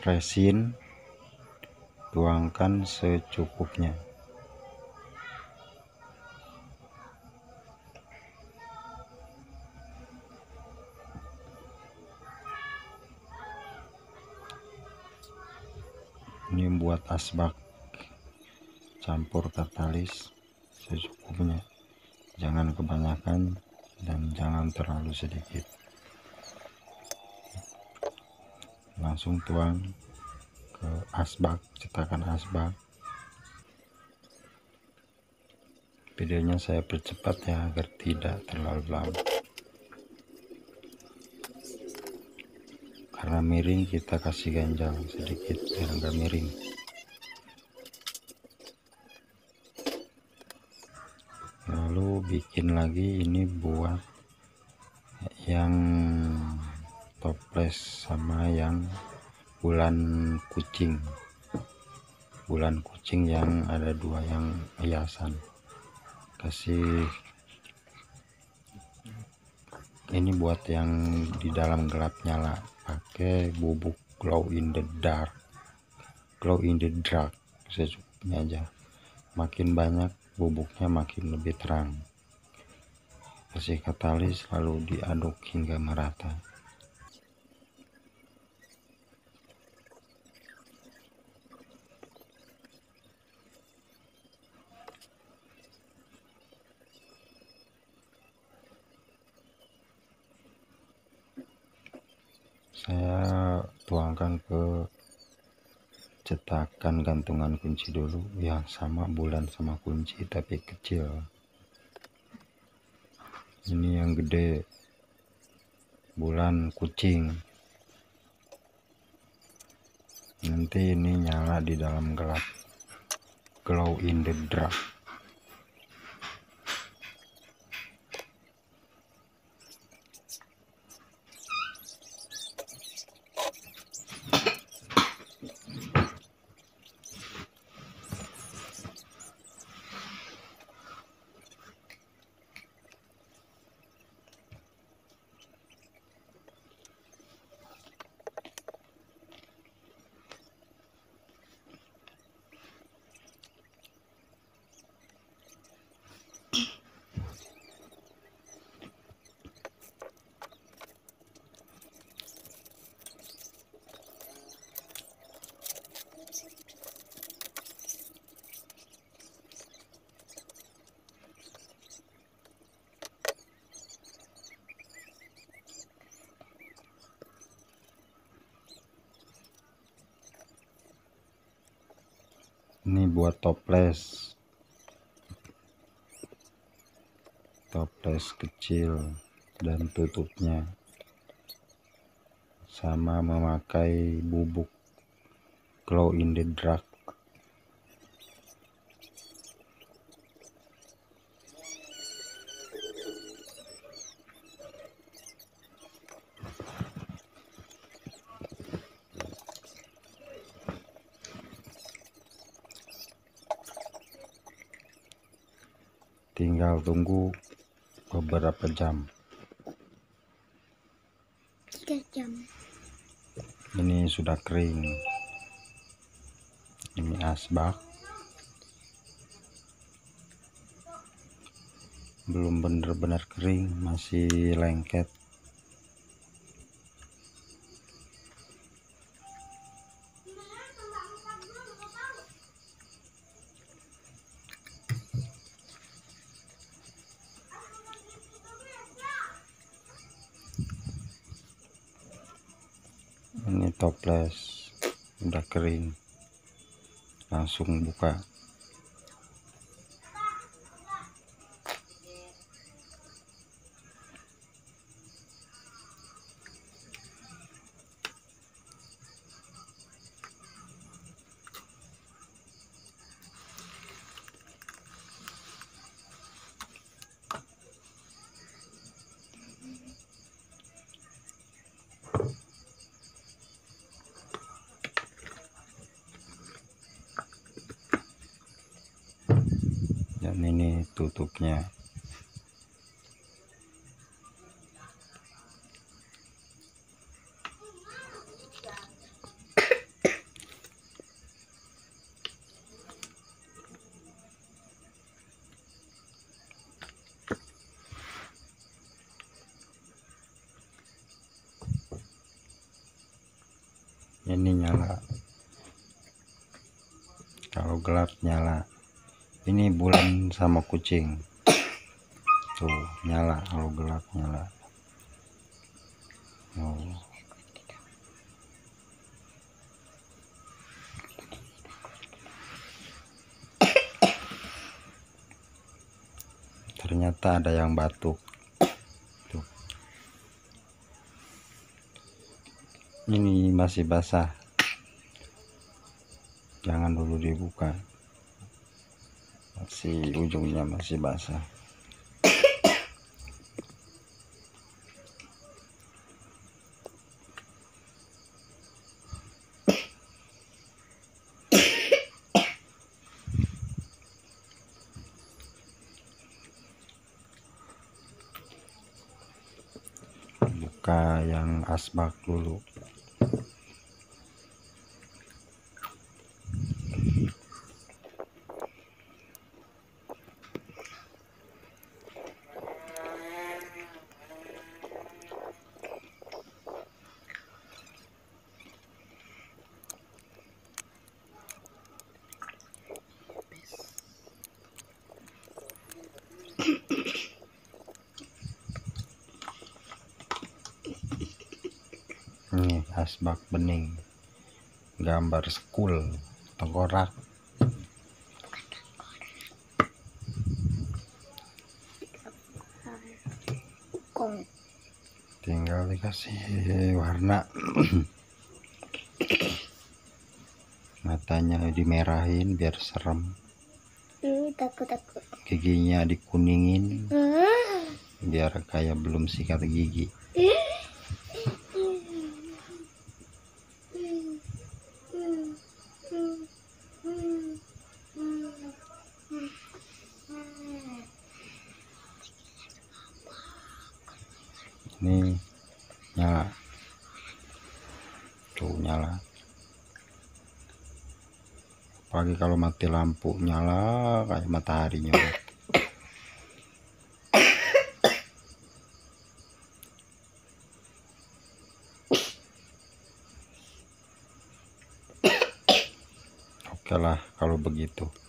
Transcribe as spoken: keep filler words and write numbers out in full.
resin, tuangkan secukupnya. Ini buat asbak, campur katalis secukupnya, jangan kebanyakan dan jangan terlalu sedikit. Langsung tuang ke asbak, cetakan asbak. Videonya saya percepat ya agar tidak terlalu lama, karena miring kita kasih ganjal sedikit biar enggak miring. Lalu bikin lagi ini buat yang toples sama yang bulan kucing bulan kucing yang ada dua yang hiasan. Kasih ini buat yang di dalam gelap nyala, pakai bubuk glow in the dark glow in the dark secukupnya aja. Makin banyak bubuknya makin lebih terang. Kasih katalis lalu diaduk hingga merata. Saya tuangkan ke cetakan gantungan kunci dulu yang sama bulan sama kunci tapi kecil. Ini yang gede bulan kucing. Nanti ini nyala di dalam gelap, glow in the dark. Ini buat toples toples kecil dan tutupnya, sama memakai bubuk glow in the dark. Tinggal tunggu beberapa jam. Tiga jam. Ini sudah kering. Ini asbak. Belum benar-benar kering, masih lengket. Ini toples udah kering, langsung buka. Dan ini tutupnya. Ini nyala, kalau gelap nyala. Ini bulan sama kucing tuh nyala, kalau gelap nyala. Oh. Ternyata ada yang batuk tuh. Ini masih basah, jangan dulu dibuka, masih ujungnya masih basah. Buka yang asbak dulu. Ini asbak bening, gambar sekul tengkorak. Tinggal dikasih warna. Matanya dimerahin biar serem. Takut takut. Giginya dikuningin biar kayak belum sikat gigi. Ini nyala tuh, nyala. Apalagi kalau mati lampu nyala kayak matahari nyorot. Oke lah kalau begitu.